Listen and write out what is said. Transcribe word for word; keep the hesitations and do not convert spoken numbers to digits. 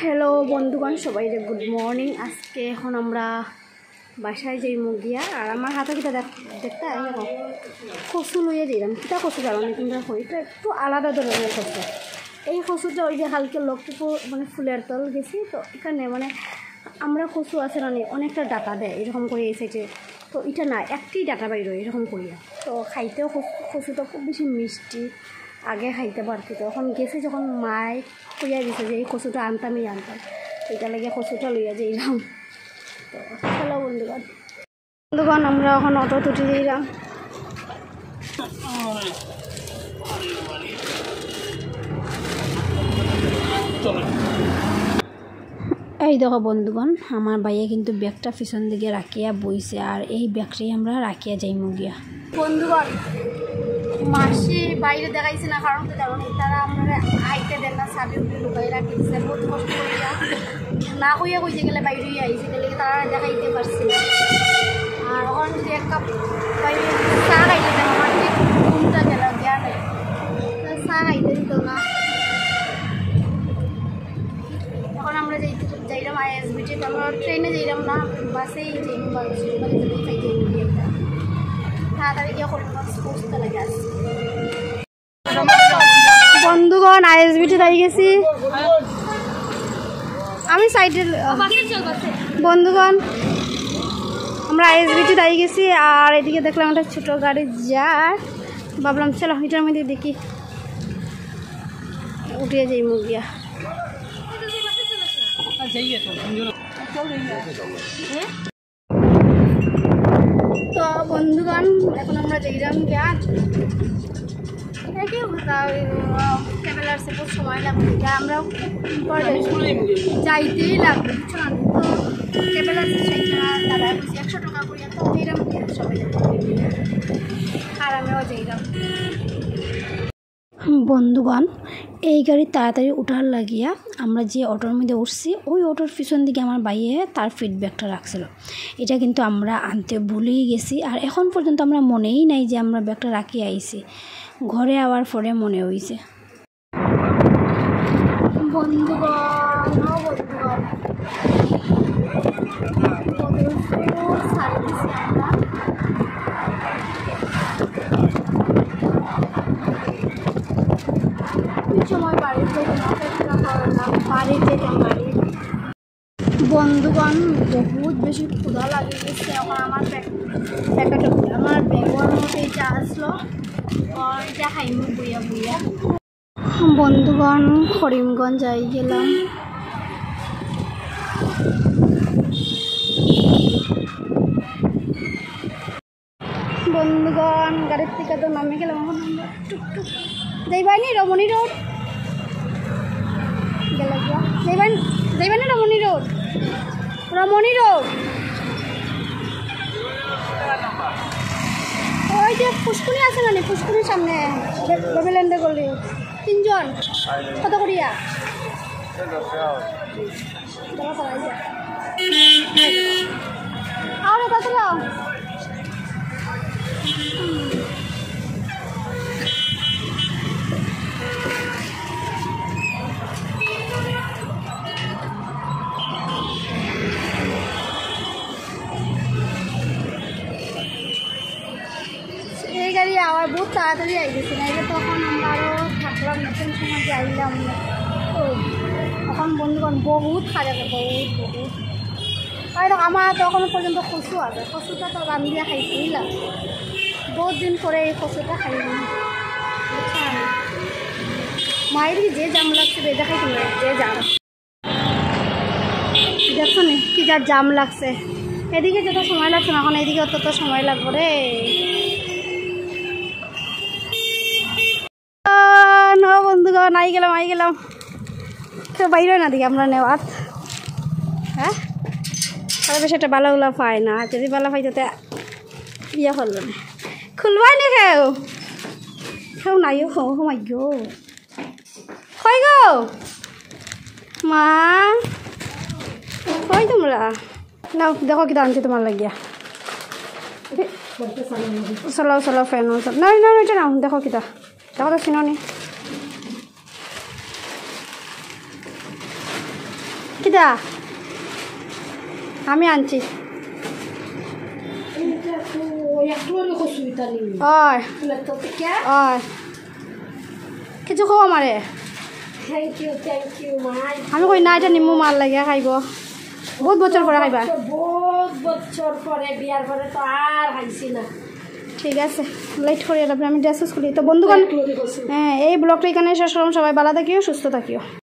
Hello বন্ধুগণ, সবাই good morning. আজকে এখন আমরা বাসায় যাই মুগিয়া। আর আমার হাতে কিটা দেখতে এরকম কচু লইয়া দিলাম। কিটা কচু জানো কিন্তু এটা একটু আলাদা ধরনের কচু। এই কচুটা ওই যে হালকা লক্ষ্মীপুর মানে ফুলের তল গেছি তো এখানে মানে আমরা কচু আছে না অনেকটা ডাটা দেয় এরকম করে এই সাইডে, তো এটা না একটি ডাটা বাইর এরকম করিয়া। তো খাইতেও কচুটা খুব বেশি মিষ্টি, আগে খাইতে পারতো। তখন গেছে যখন মায় কইয়া দিছে যে এই কচুটা আনতামই আনতাম, এটা লেগে কচুটা লইয়া যাইলাম। তো চলো বন্ধুগণ বন্ধুগণ আমরা এখন অটো তুটি দিলাম। এই দেখো বন্ধুগণ, আমার ভাইয়া কিন্তু ব্যাগটা পিছন দিকে রাখিয়া বইছে, আর এই ব্যাগটাই আমরা রাখিয়া যাই মুগিয়া। বন্ধুগণ মাসি বাইরে দেখাইছে না, কারণ তো জানো তারা আমরা আইতে দেন না, সাবি উঠে লুকাই রাখি দিচ্ছে। বহুত কষ্ট করিয়া না কইয়া কইতে গেলে বাইরে আইসে গেলে তারা দেখাইতে পারছে না। আর ওখান যদি এক কাপ বাইরে চা খাইতে দেন আমার ঠিক ঘুমটা গেল দেওয়া নেই, চা খাইতে দিত না। এখন আমরা যাই যাইলাম আই এস বিটি, আমরা ট্রেনে যাইলাম না, বাসেই যাই মানে যদি খাইতে একটা তাড়াতাড়ি গিয়ে পৌঁছতে লাগে আসছে। বন্ধুগণ আই এস বিটি যাই গেছি আমি সাইডের। বন্ধুগণ আমরা আই এস বিটি যাই গেছি, আর এদিকে দেখলাম একটা ছোটো গাড়ি যায়, ভাবলাম চলো এটার মধ্যে দেখি উঠিয়ে যাই মুগিয়া। তো বন্ধুগণ এখন আমরা যাইলাম গিয়া ট্রাভেলার্সে বহুত সময় লাগবে, আমরা যাইতেই লাগবে বুঝলাম। তো ট্রাভেলার্সে দাদা বলছি একশো টাকা করিয়া, তো এরকম সবাই আর আমরাও যাইলাম। বন্ধুগণ এই গাড়ি তাড়াতাড়ি উঠার লাগিয়া আমরা যে অটোর মধ্যে উঠছি ওই অটোর পিছন দিকে আমার ভাইয়ে তার ফিডব্যাকটা রাখছিল। এটা কিন্তু আমরা আনতে ভুলেই গেছি, আর এখন পর্যন্ত আমরা মনেই নাই যে আমরা ব্যাগটা রাখি আইছি। ঘরে আওয়ার পরে মনে হয়েছে। বন্ধুগণ সময় বাড়িতে বাড়িতে বাড়ি বন্ধুগণ বহুত বেশি ক্ষুধা লাগে গেছে। এখন আমার প্যাকেট আমার ব্যাগের মধ্যে এটা আসলো, এটা খাইমু বইয়া বইয়া। বন্ধুগণ করিমগঞ্জ যাই গেলাম। বন্ধুগণ গাড়ির থেকে তো নামে গেলাম। এখন আমরা টুকটুক যাইবানি রমণী রোড গেলে যাইবান যাইবানি রমণী রোড রমণী রোড ওই যে পুষ্কুনি আছে মানে পুষ্কুনির সামনে বেবেল্যান্ডে গলি তিনজন কত করিয়া আর কত এই গাড়ি আবার বহুত তাড়াতাড়ি আই গেছে না, এটা তখন আমরা আরও থাকলাম নতুন সময় যাইলাম। তো এখন বন্ধুগণ বহুত খারাপ বহুত বহুত আর আমার তখন পর্যন্ত কচু আছে, কচুটা তো রান্ধিয়া খাইতেই লাগে। বহুত দিন পরে এই কচুটা খাই না মায়ের যে জাম লাগছে বেজা খাইতে যে জাম দেখছো নি কি যার জাম লাগছে। এদিকে যত সময় লাগছে না এখন এদিকে তত সময় লাগবে রে। বন্ধুগণ আই গেলাম আই গেলাম কেউ বাইরে না দিকে আমরা নেওয়ার। হ্যাঁ তাহলে বেশ একটা বালাগুলা পায় না, যদি বালা পাই তাতে ইয়ে করলো না খুলবাই নি খেউ খেউ নাই খো মাই গো কই গো মা কই তোমরা নাও দেখো কি আনছি তোমার লাগিয়া। চলাও চলাও ফ্যান না না এটা নাও দেখো কিতা দেখো তো চিনি কিটা আমি আনছি ওই ওই কিছু খাও আমারে থ্যাংক ইউ থ্যাংক ইউ মাই আমি কই না এটা নিমু মাল লাগিয়া খাইব বহুত বছর পরে খাইবা বহুত বছর পরে বিয়ার পরে তো আর খাইছি না ঠিক আছে লেট করিয়া তারপরে আমি ড্রেস খুলি তো বন্ধুগণ হ্যাঁ এই ব্লগটা এখানে শেষ করলাম সবাই ভালো থাকিও সুস্থ থাকিও।